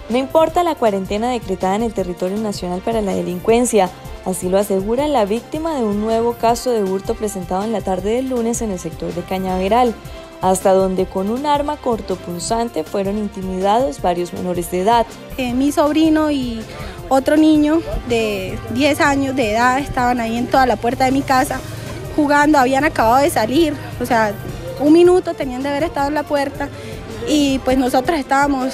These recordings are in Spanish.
No importa la cuarentena decretada en el territorio nacional para la delincuencia, así lo asegura la víctima de un nuevo caso de hurto presentado en la tarde del lunes en el sector de Cañaveral, hasta donde con un arma cortopunzante fueron intimidados varios menores de edad. Mi sobrino y otro niño de 10 años de edad estaban ahí en toda la puerta de mi casa jugando, habían acabado de salir, o sea, un minuto tenían de haber estado en la puerta y pues nosotros estábamos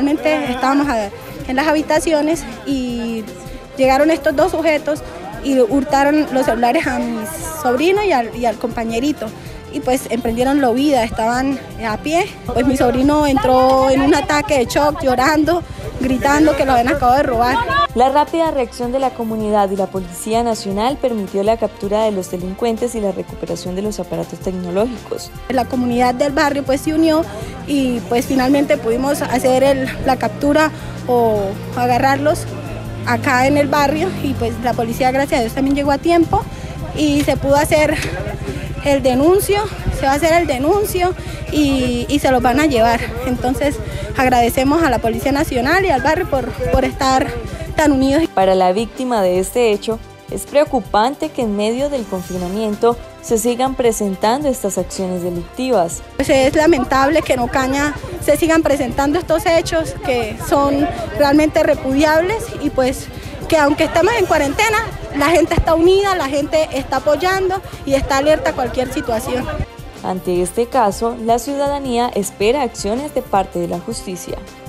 en las habitaciones y llegaron estos dos sujetos y hurtaron los celulares a mi sobrino y al compañerito. Y pues emprendieron la huida, estaban a pie. Pues mi sobrino entró en un ataque de shock, llorando, gritando que lo habían acabado de robar. La rápida reacción de la comunidad y la Policía Nacional permitió la captura de los delincuentes y la recuperación de los aparatos tecnológicos. La comunidad del barrio pues se unió y pues finalmente pudimos hacer la captura o agarrarlos acá en el barrio y pues la policía, gracias a Dios, también llegó a tiempo y se pudo hacer el denuncio, se va a hacer el denuncio y se los van a llevar. Entonces agradecemos a la Policía Nacional y al barrio por estar tan unidos. Para la víctima de este hecho, es preocupante que en medio del confinamiento se sigan presentando estas acciones delictivas. Pues es lamentable que en Ocaña se sigan presentando estos hechos que son realmente repudiables y pues que aunque estemos en cuarentena, la gente está unida, la gente está apoyando y está alerta a cualquier situación. Ante este caso, la ciudadanía espera acciones de parte de la justicia.